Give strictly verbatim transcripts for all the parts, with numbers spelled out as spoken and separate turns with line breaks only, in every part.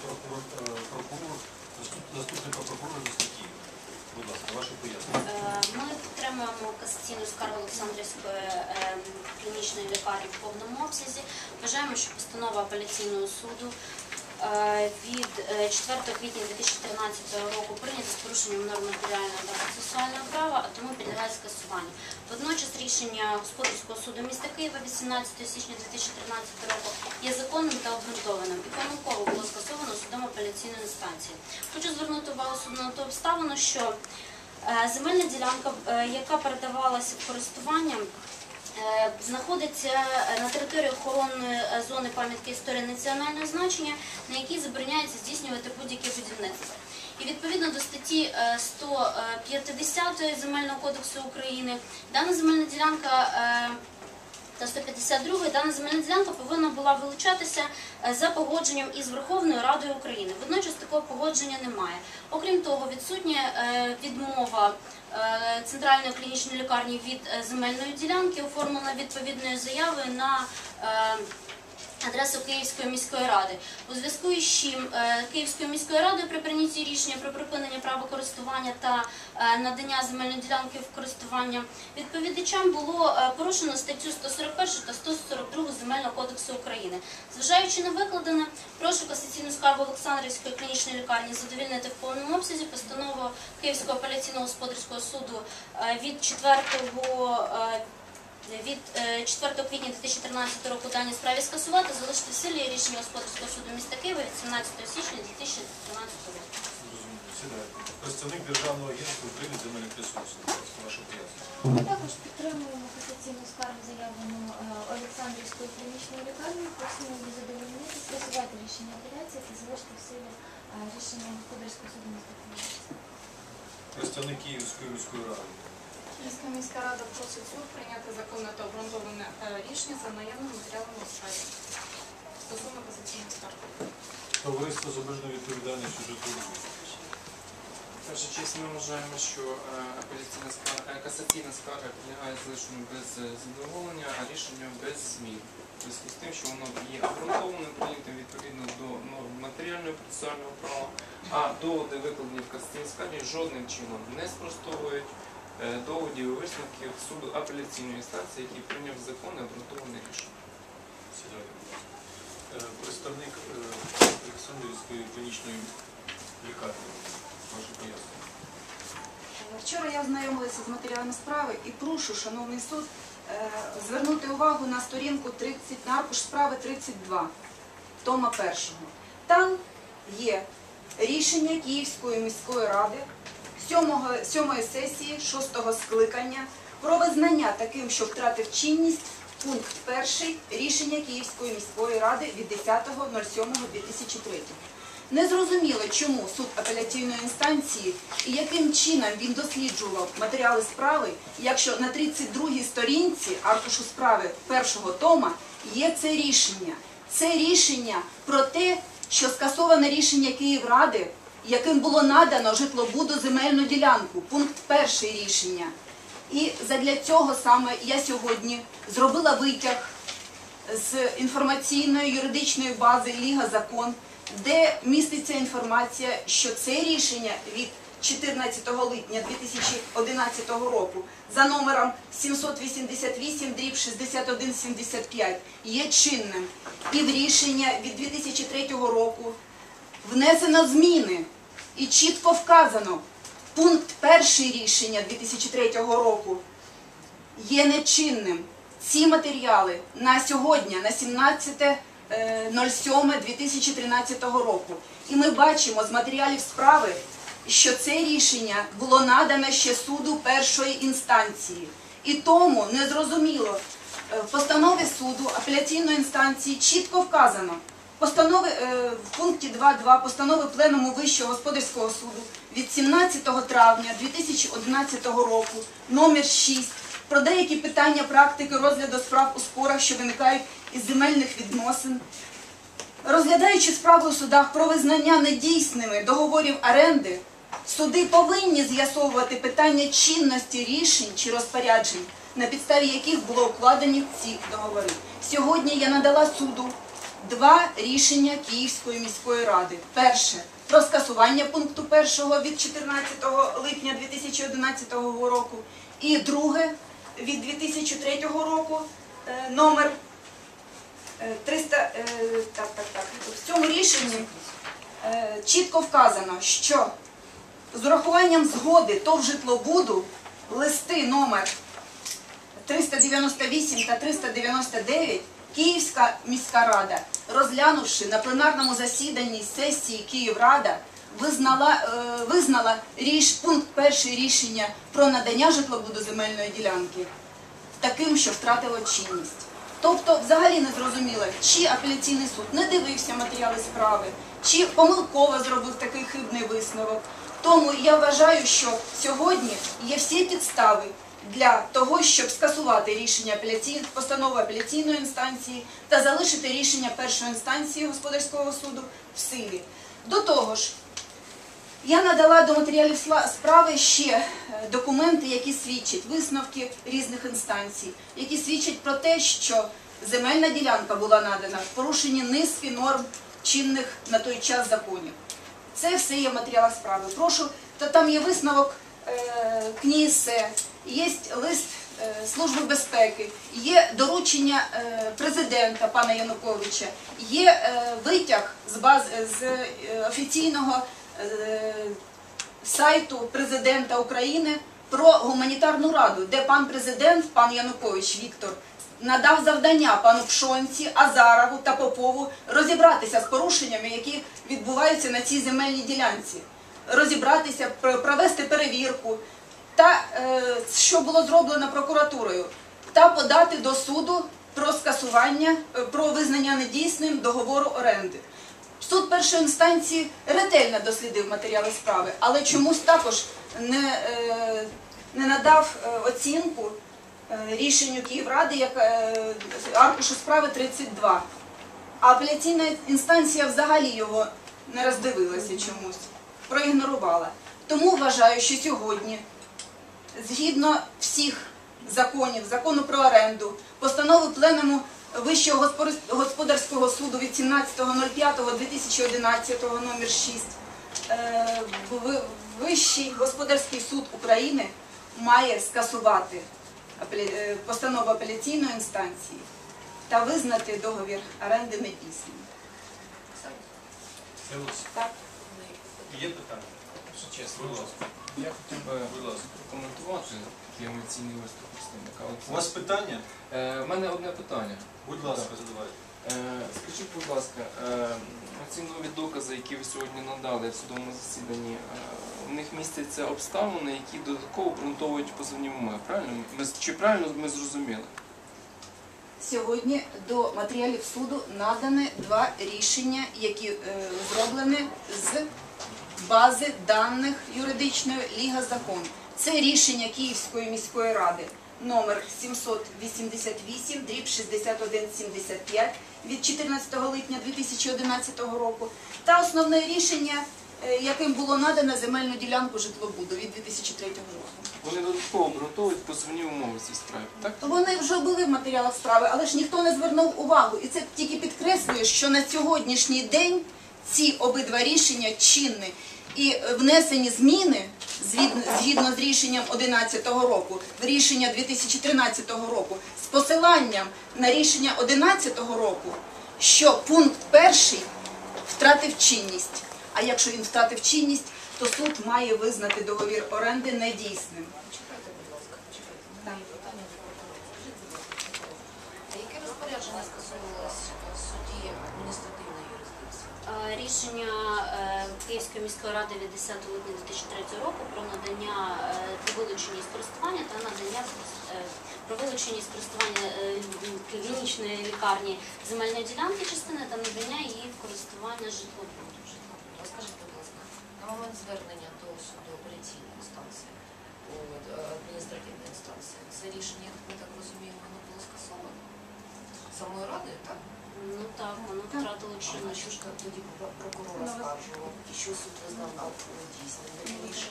прокурор, заступника прокурора міста Києва. Будь ласка, ваше пояснення.
Ми підтримуємо касаційну скаргу Олександрівської клінічної лікарні в повному обсязі. Вважаємо, що постанова апеляційного суду від четвертого квітня дві тисячі тринадцятого року прийнята з порушенням норм матеріального та процесуального права, а тому підлягає скасуванню. Водночас рішення Господарського суду міста Києва вісімнадцятого січня дві тисячі тринадцятого року є законним та обґрунтованим і помилково було скасовано судом апеляційної інстанції. Хочу звернути увагу суду на ту обставину, що земельна ділянка, яка передавалася в користування, знаходиться на території охоронної зони пам'ятки історії національного значення, на якій забороняється здійснювати будь-яке будівництво. І відповідно до статті сто п'ятдесят Земельного кодексу України, дана земельна ділянка та сто п'ятдесят другої, дана земельна ділянка повинна була вилучатися за погодженням із Верховною Радою України. Водночас такого погодження немає. Окрім того, відсутня відмова Центральної клінічної лікарні від земельної ділянки, оформлена відповідною заявою на адресу Київської міської ради. У зв'язку із чим Київською міською радою при прийнятті рішення про припинення права користування та надання земельної ділянки в користування відповідачам було порушено статтю сто сорок першу та сто сорок другу Земельного кодексу України. Зважаючи на викладене, прошу касаційну скаргу Олександрівської клінічної лікарні задовільнити в повному обсязі постанову Київського апеляційного господарського суду від четвертого від четвертого квітня дві тисячі тринадцятого року даній справі скасувати, залишити в силі рішення Господарського суду міста Києва від сімнадцятого січня дві тисячі тринадцятого року.
Сідайте. Представник Державного агентства України земельних ресурсів. Ваше пояснення.
Ми також підтримуємо касаційну скаргу, заявлену Олександрівською клінічною лікарнею. Просимо її задовольнити, скасувати рішення апеляції та залишити в силі рішення Господарського суду міста Києва.
Представник Київської міської ради.
Київська міська рада просить суд прийняти законне та обґрунтоване рішення за наявним матеріалом у справі стосовно касаційної скарги.
Товариство з обмеженою відповідальністю житлової.
Перша честь, ми вважаємо, що апеляційна скарга, касаційна скарга підлягає залишенню без задоволення, а рішення без змін. У зв'язку з тим, що воно є обґрунтованим, прийнятим відповідно до норм матеріального процесуального права, а доводи, викладені в касаційній скаргі, жодним чином не спростовують доводів і висновків суду апеляційної інстанції, який прийняв законне обґрунтоване рішення.
Представник Олександрівської клінічної лікарні. Ваше пояснення.
Вчора я ознайомилася з матеріалами справи і прошу, шановний суд, звернути увагу на сторінку тридцять, на аркуш справи тридцять два, тома першого. Там є рішення Київської міської ради сьомої сесії шостого скликання про визнання таким, що втратив чинність пункт перший рішення Київської міської ради від десятого сьомого дві тисячі третього. Незрозуміло, чому суд апеляційної інстанції і яким чином він досліджував матеріали справи, якщо на тридцять другій сторінці аркушу справи першого тома є це рішення. Це рішення про те, що скасоване рішення Київради, яким було надано житлобуду земельну ділянку, пункт перший рішення. І задля цього саме я сьогодні зробила витяг з інформаційної юридичної бази Ліга Закон, де міститься інформація, що це рішення від чотирнадцятого липня дві тисячі одинадцятого року за номером сімсот вісімдесят вісім дріб шістдесят один сімдесят п'ять є чинним. І в рішення від дві тисячі третього року внесено зміни і чітко вказано, пункт перший рішення дві тисячі третього року є нечинним. Ці матеріали на сьогодні, на сімнадцяте сьоме дві тисячі тринадцятого року. І ми бачимо з матеріалів справи, що це рішення було надано ще суду першої інстанції. І тому незрозуміло, в постанові суду апеляційної інстанції чітко вказано, постанови, в пункті два точка два постанови Пленуму Вищого господарського суду від сімнадцятого травня дві тисячі одинадцятого року, номер шість, про деякі питання практики розгляду справ у спорах, що виникають із земельних відносин. Розглядаючи справи у судах про визнання недійсними договорів оренди, суди повинні з'ясовувати питання чинності рішень чи розпоряджень, на підставі яких було укладені ці договори. Сьогодні я надала суду два рішення Київської міської ради. Перше – про скасування пункту першого від чотирнадцятого липня дві тисячі одинадцятого року. І друге – від дві тисячі третього року, е, номер е, триста... е, так, так, так. В цьому рішенні е, чітко вказано, що з урахуванням згоди ТОВ «Житлобуду» листи номер триста дев'яносто вісім та триста дев'яносто дев'ять Київська міська рада, розглянувши на пленарному засіданні сесії Київрада, визнала, е, визнала ріш, пункт перший рішення про надання житлобуду земельної ділянки таким, що втратило чинність. Тобто, взагалі не зрозуміло, чи апеляційний суд не дивився матеріали справи, чи помилково зробив такий хибний висновок. Тому я вважаю, що сьогодні є всі підстави для того, щоб скасувати рішення апеляційної постанови апеляційної інстанції та залишити рішення першої інстанції господарського суду в силі. До того ж, я надала до матеріалів справи ще документи, які свідчать, висновки різних інстанцій, які свідчать про те, що земельна ділянка була надана в порушенні низки норм чинних на той час законів. Це все є в матеріалах справи. Прошу, та там є висновок е, КНІСЕ, є лист е, Служби безпеки, є доручення е, президента пана Януковича, є е, витяг з, баз, з е, офіційного е, сайту президента України про гуманітарну раду, де пан президент, пан Янукович Віктор, надав завдання пану Пшонці, Азарову та Попову розібратися з порушеннями, які відбуваються на цій земельній ділянці, розібратися, провести перевірку, та е, що було зроблено прокуратурою, та подати до суду про скасування, про визнання недійсним договору оренди. Суд першої інстанції ретельно дослідив матеріали справи, але чомусь також не, е, не надав е, оцінку рішенню Київради, як аркушу справи тридцять два. А апеляційна інстанція взагалі його не роздивилася чомусь, проігнорувала. Тому вважаю, що сьогодні, згідно всіх законів, закону про оренду, постанови Пленуму Вищого господарського суду від сімнадцятого п'ятого дві тисячі одинадцятого номер шість, Вищий господарський суд України має скасувати постанову апеляційної інстанції та визнати договір оренди недійсним. Так.
Є питання?
Якщо чесно,
Будь ласка.
я хотів би
Будь ласка.
прокоментувати такий емоційний виступ представника
У
Олександра.
вас питання?
Е, в мене одне питання.
Будь ласка, задавайте.
Е, Скажіть, будь ласка, е, ці нові докази, які ви сьогодні надали в судовому засіданні, е, у них містяться обставини, які додатково обґрунтовують позовні вимоги, правильно? Ми, чи правильно ми зрозуміли?
Сьогодні до матеріалів суду надані два рішення, які е, зроблені з бази даних юридичної Ліга Закон. Це рішення Київської міської ради номер сімсот вісімдесят вісім дріб шістдесят один сімдесят п'ять від чотирнадцятого липня дві тисячі одинадцятого року та основне рішення, яким було надано земельну ділянку житлобуду від дві тисячі третього року.
Вони додатково обґрунтовують позовні умови в цій справі, так?
Вони вже були в матеріалах справи, але ж ніхто не звернув увагу. І це тільки підкреслює, що на сьогоднішній день ці обидва рішення чинні. І внесені зміни, згідно з рішенням одинадцятого року, в рішення дві тисячі тринадцятого року, з посиланням на рішення одинадцятого року, що пункт перший втратив чинність. А якщо він втратив чинність, то суд має визнати договір оренди недійсним.
Чекайте, будь ласка, почекайте. У мене є питання до прокурора. Скажіть, будь ласка, а яке розпорядження скасовувалось в суді адміністративної юрисдикції?
Е, Рішення е, Київської міської ради від десятого липня дві тисячі третього року про надання е, про вилучення з користування та надання е, про вилучення з користування е, клінічної лікарні земельної ділянки частини та надання її в користування житлобуду.
Розкажіть, будь ласка, на момент звернення до суду апеляційної інстанції, от, е, адміністративної інстанції, це рішення, як ми так розуміємо, воно було скасовано самою радою, так?
Ну так, воно втратило
А
чинність.
що ж тоді прокурор оскаржував, і що суд визнав дійсним рішення?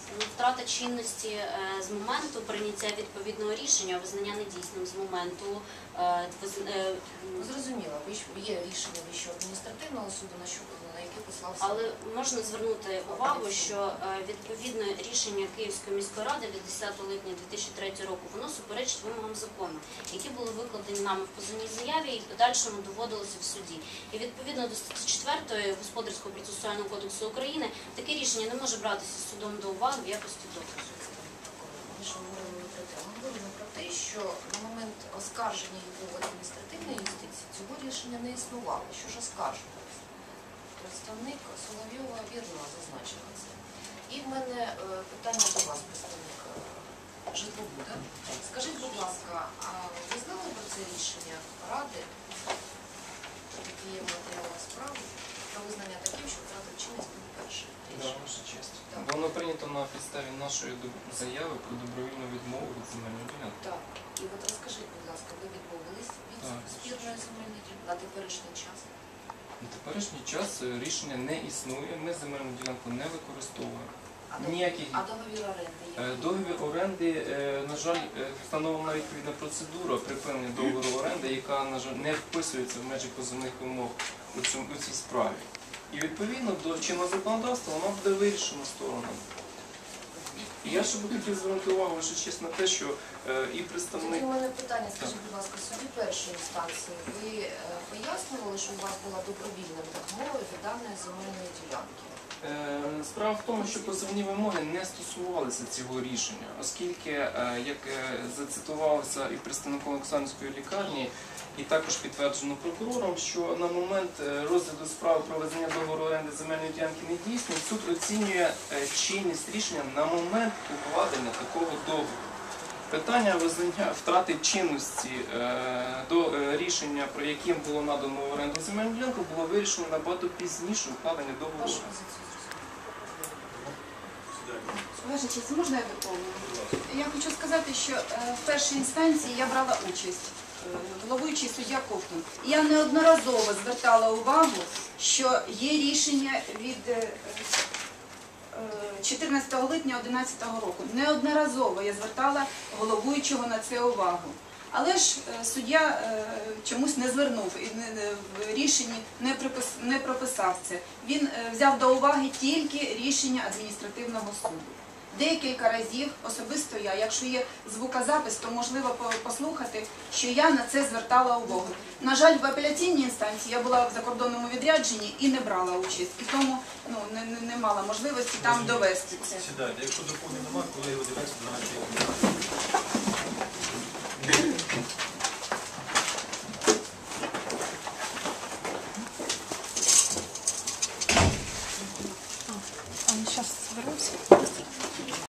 Ну, втрата чинності е, з моменту прийняття відповідного рішення, визнання недійсним з моменту е, виз- е,
Ну, зрозуміло, Вищ- є рішення Вищого адміністративного суду, на що на яке послався.
але можна звернути увагу, що е, відповідне рішення Київської міської ради від десятого липня дві тисячі третього року воно суперечить вимогам закону, які були викладені нами в позовній заяві і в подальшому доводилося в суді. І відповідно до статті четвертої Господарського процесуального кодексу України таке рішення не може братися судом до уваги в якості доказу.
Ми ж говоримо не про те. Ми говоримо про те, що на момент оскарження його в адміністративної юстиції цього рішення не існувало. Що ж оскаржувалося? Представник Соловйова вірно зазначила це. І в мене е, питання до вас, представник е, житлобуда. Скажіть, будь ласка, а ви знали про це рішення Ради, які є матеріали справи, про визнання таким, що втратив чинність був перше
Да,
рішення?
ваша честь.
Так.
Воно прийнято на підставі нашої доб- заяви про добровільну відмову від земельної ділянки.
Так. І от розкажіть, будь ласка, ви відмовились від
Так.
спірної земельної ділянки на теперішній час?
На теперішній час е, рішення не існує, ми земельну ділянку не використовуємо.
А дов-
Ніяких
А договір оренди є?
Е, договір оренди, е, на жаль, е, встановлена відповідна процедура припинення договору оренди, яка, на жаль, не вписується в межі позовних вимог у, цьому, у цій справі. І відповідно до чинного законодавства вона буде вирішена сторонами. І я ще би хотів звернути увагу лише чесно на те, що е, і представник.
Тоді у мене питання, скажіть, будь ласка, суді першої інстанції, ви е, пояснювали, що у вас була добровільна відмова від даної земельної ділянки?
Е, Справа в тому, що позовні вимоги не стосувалися цього рішення, оскільки, е, як е, зацитувалося і представником Олександрівської лікарні, і також підтверджено прокурором, що на момент е, розгляду справи про визнання договору оренди земельної ділянки недійсним, суд оцінює е, чинність рішення на момент укладення такого договору. Питання визнання втрати чинності е, до е, рішення, про яким було надано в оренду земельну ділянку, було вирішено набагато пізніше укладення договору.
Вашу позицію зрозуміло.
Ваша честь, можна я доповню? Я хочу сказати, що е, в першій інстанції я брала участь, е, головуючий суддя Ковтун. Я неодноразово звертала увагу, що є рішення від е, е, чотирнадцятого липня одинадцятого року. Неодноразово я звертала головуючого на це увагу. Але ж е, суддя е, чомусь не звернув і не- не- в рішенні не, припис, не прописав це. Він е, взяв до уваги тільки рішення адміністративного суду. Декілька разів, особисто я, якщо є звукозапис, то можливо по- послухати, що я на це звертала увагу. На жаль, в апеляційній інстанції я була в закордонному відрядженні і не брала участь. І тому ну, не, не, не мала можливості там довести це.
Сідайте, якщо доповнень немає, колеги виділяються до нашої.
А, сейчас соберемся.